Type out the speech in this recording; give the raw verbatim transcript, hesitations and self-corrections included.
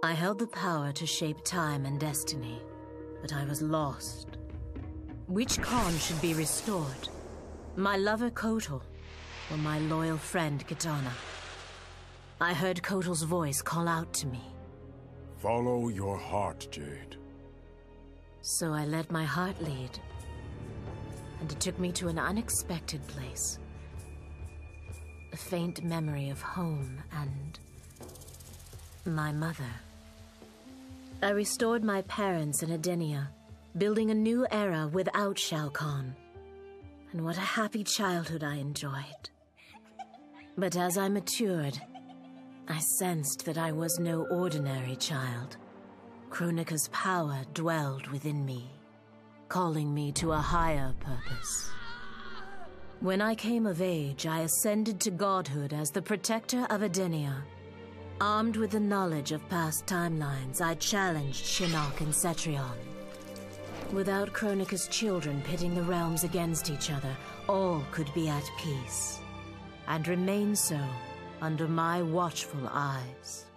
I held the power to shape time and destiny, but I was lost. Which Khan should be restored? My lover Kotal, or my loyal friend Kitana? I heard Kotal's voice call out to me. Follow your heart, Jade. So I let my heart lead, and it took me to an unexpected place. A faint memory of home and my mother. I restored my parents in Edenia, building a new era without Shao Kahn. And what a happy childhood I enjoyed. But as I matured, I sensed that I was no ordinary child. Kronika's power dwelled within me, calling me to a higher purpose. When I came of age, I ascended to godhood as the protector of Edenia. Armed with the knowledge of past timelines, I challenged Shinnok and Cetrion. Without Kronika's children pitting the realms against each other, all could be at peace, and remain so under my watchful eyes.